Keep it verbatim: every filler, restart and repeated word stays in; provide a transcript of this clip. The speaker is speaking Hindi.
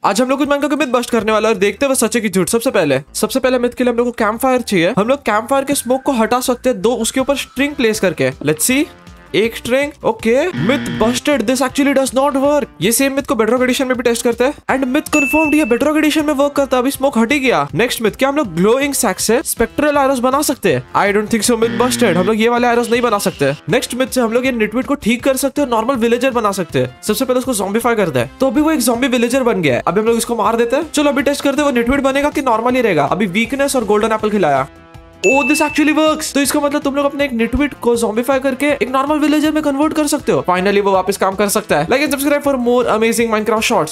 आज हम लोग कुछ माइनक्राफ्ट का मिथ बस्ट करने वाला है और देखते हुए सच है कि झूठ। सबसे पहले सबसे पहले मिथ के लिए हम लोग को कैंप फायर चाहिए। हम लोग कैंप फायर के स्मोक को हटा सकते हैं दो उसके ऊपर स्ट्रिंग प्लेस करके। लेट्स सी, एक string. Okay, myth busted, this actually does not work. ये सेम मिथ को बेडरॉक एडिशन में भी टेस्ट करते हैं एंड मिथ कंफर्म्ड, ये बेडरॉक एडिशन में वर्क करता है। अभी स्मोक हट ही गया। नेक्स्ट मिथ, क्या हम लोग ग्लोइंग सैक से स्पेक्ट्रल एरोस बना सकते हैं? I don't think so, myth busted. हम लोग ये वाले एरोस नहीं बना सकते। नेक्स्ट मिथ से हम लोग ये निटविट को ठीक कर सकते हैं, नॉर्मल विलेजर बना सकते हैं। सबसे पहले उसको ज़ॉम्बीफाई करते हैं, तो अभी वो एक ज़ॉम्बी विलेजर बन गया है। अभी हम लोग इसको मार देते हैं। चलो अभी टेस्ट करते हैं वो निटविट बनेगा कि नॉर्मल ही रहेगा। अभी वीकनेस और गोल्डन एप्पल खिलाया। Oh, this actually works। तो इसका मतलब तुम लोग अपने एक निटविट को ज़ॉम्बीफाई करके एक नॉर्मल विलेजर में कन्वर्ट कर सकते हो। फाइनली वो वापस काम कर सकता है। Like and subscribe for more amazing Minecraft shorts.